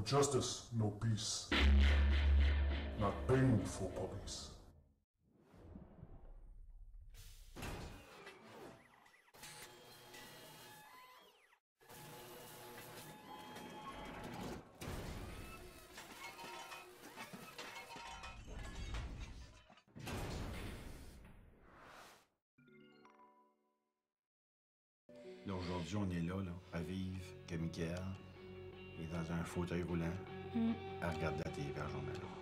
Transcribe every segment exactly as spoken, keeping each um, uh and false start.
justice, no peace. Not pain for police. Là, aujourd'hui, on est là, là, à vivre que Mickaël est dans un fauteuil roulant mm. à regarder la T V à journée là.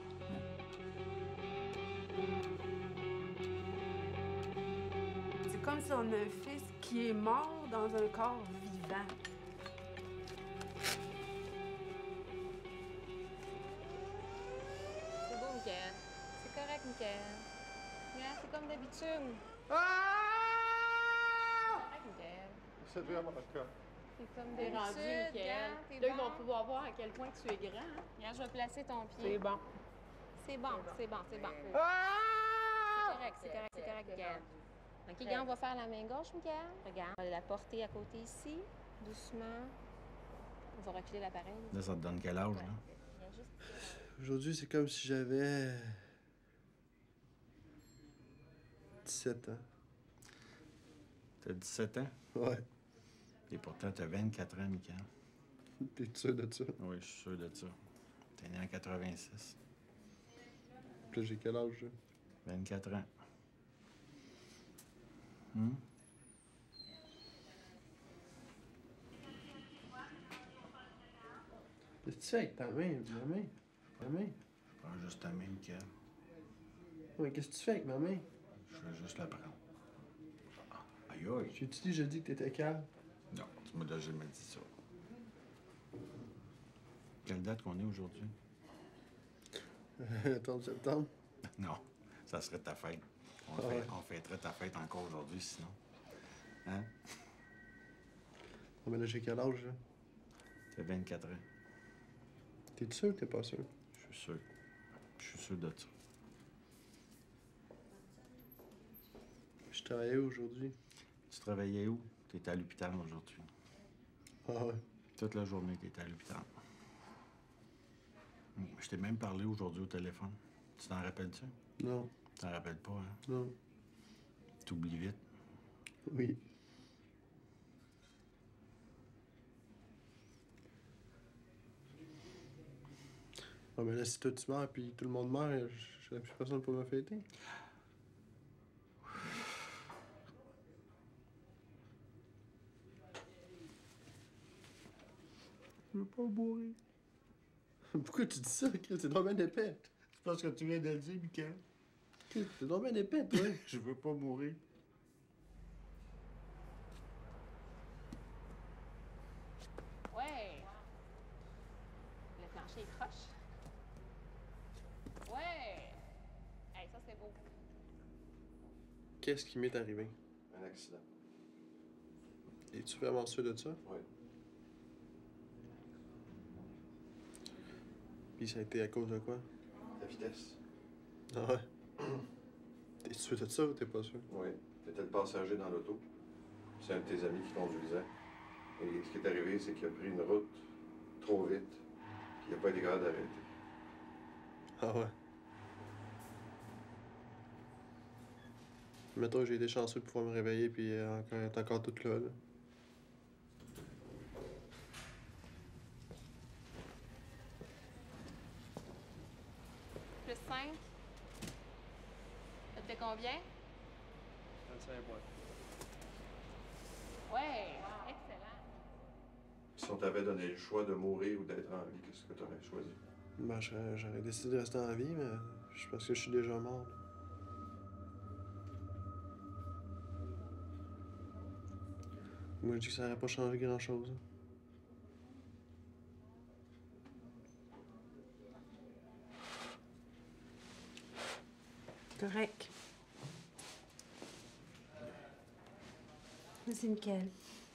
C'est comme si on a un fils qui est mort dans un corps vivant. C'est beau, Mickaël. C'est correct, Mickaël. Yeah, c'est comme d'habitude. Ah! C'est vraiment le cas. C'est comme T'es rendu, Mickaël. Là, bon. ils vont pouvoir voir à quel point tu es grand. Hein? Regarde, je vais placer ton pied. C'est bon. C'est bon, c'est bon, c'est bon. Ah! C'est correct, c'est correct, c'est correct, Mickaël. OK, regarde, on va faire la main gauche, Mickaël. Regarde, on va la porter à côté ici, doucement. On va reculer l'appareil. Là, ça te donne quel âge, là? Juste... Aujourd'hui, c'est comme si j'avais... dix-sept ans. T'as dix-sept ans? Ouais. Et pourtant, t'as vingt-quatre ans, Mickaël. T'es sûr de ça? Oui, je suis sûr de ça. T'es né en quatre-vingt-six. Puis là, j'ai quel âge, là? vingt-quatre ans. Hum? Qu'est-ce que tu fais avec ta main, ma main? Ma main? Je prends juste ta main, Mickaël. Ouais, qu'est-ce que tu fais avec ma main? Je vais juste la prendre. Aïe, aïe. J'ai-tu dit, j'ai dit que t'étais calme? Non, tu m'as jamais dit ça. Quelle date qu'on est aujourd'hui? Le trente septembre? Non, ça serait ta fête. On, ah fait, ouais. on fêterait ta fête encore aujourd'hui, sinon. Hein? Non, mais là, j'ai quel âge, là? T'as vingt-quatre ans. T'es sûr ou t'es pas sûr? Je suis sûr. Je suis sûr de ça. Je travaillais où aujourd'hui? Tu travaillais où? T'étais à l'hôpital aujourd'hui. Ah ouais. Toute la journée, t'étais à l'hôpital. Je t'ai même parlé aujourd'hui au téléphone. Tu t'en rappelles-tu? Non. Tu t'en rappelles pas, hein? Non. T'oublies vite. Oui. Ah, mais là, si toi tu meurs puis tout le monde meurt, j'aurais plus personne pour me fêter. Je veux pas mourir. Pourquoi tu dis ça, Chris? T'es donc bien épais. C'est parce que tu viens de le dire, Mickaël. Chris, t'es donc bien épais, toi. Je veux pas mourir. Ouais. Le plancher est croche. Ouais. Hey, ça, c'est beau. Qu'est-ce qui m'est arrivé? Un accident. Es-tu vraiment sûr de ça? Oui. Puis ça a été à cause de quoi? La vitesse. Ah ouais? T'es sûr de ça ou t'es pas sûr? Oui. T'étais le passager dans l'auto. C'est un de tes amis qui conduisait. Et ce qui est arrivé, c'est qu'il a pris une route trop vite. Puis il n'a pas été capable d'arrêter. Ah ouais? Mettons que j'ai été chanceux de pouvoir me réveiller puis euh, encore, être encore toute là, là. Plus cinq. Ça te fait combien? vingt-cinq points. Ouais, excellent. Si on t'avait donné le choix de mourir ou d'être en vie, qu'est-ce que tu aurais choisi? Ben, j'aurais j'aurais décidé de rester en vie, mais je pense que je suis déjà mort, là. Moi, je dis que ça n'aurait pas changé grand-chose. Correct. Vas-y, Mickaël.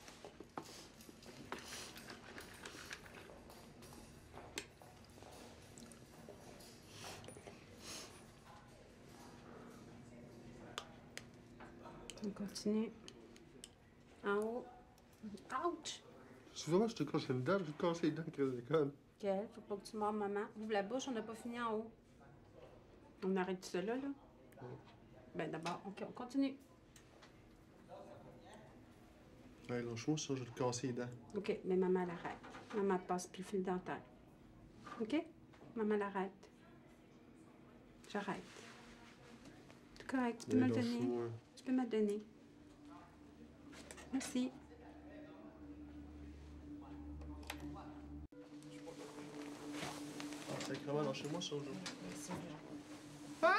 On continue. En haut. Ouch! Souvent, je te casse une dent, je te casse les dents, crise d'école. Quel? Faut pas que tu mordes maman. Ouvre la bouche, on n'a pas fini en haut. On arrête tout ça là, là? Ben d'abord, OK, on continue. Ouais, lâche-moi ça, je vais te casser les dents. OK, mais maman l'arrête. Maman passe plus le fil dentaire. OK? Maman l'arrête. J'arrête. C'est correct, tu peux me le donner. Lâche-moi. Tu peux me le donner. Merci. Ah, sacrément, lâchez-moi ça aujourd'hui. Ah!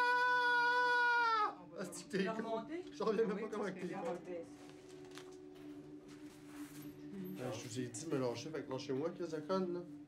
Ah, c'est que t'es con. Je reviens même pas comment t'es. Je vous ai dit de me lâcher, fait que lâchez-moi, qu'est-ce que ça conne, là?